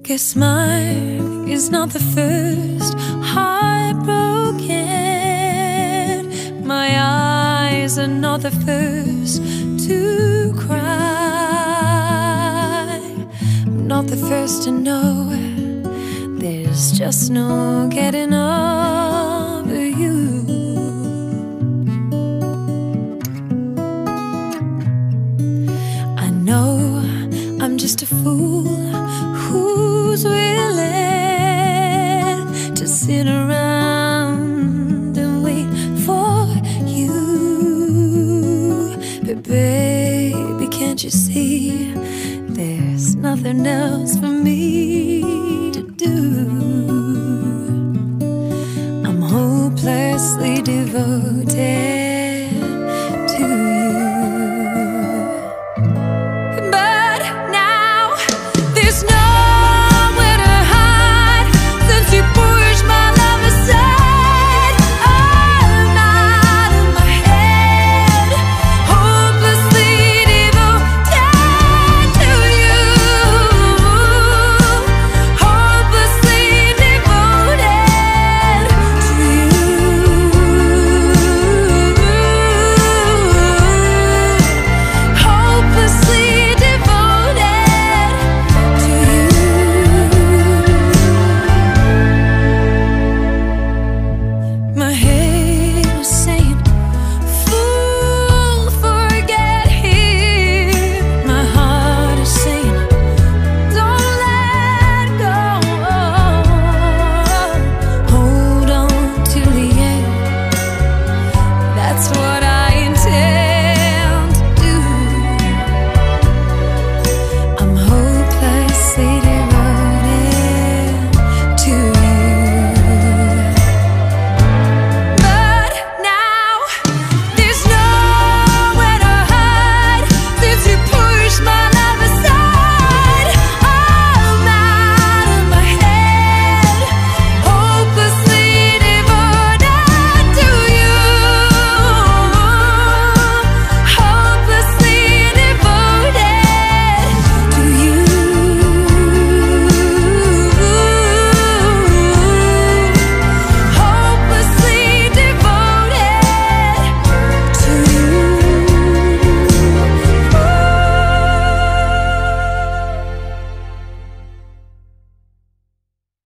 Guess mine is not the first heart broken. My eyes are not the first to cry. I'm not the first to know there's just no getting over you. I know I'm just a fool who's willing to sit around and wait for you. But baby, can't you see there's nothing else for me to do? I'm hopelessly devoted.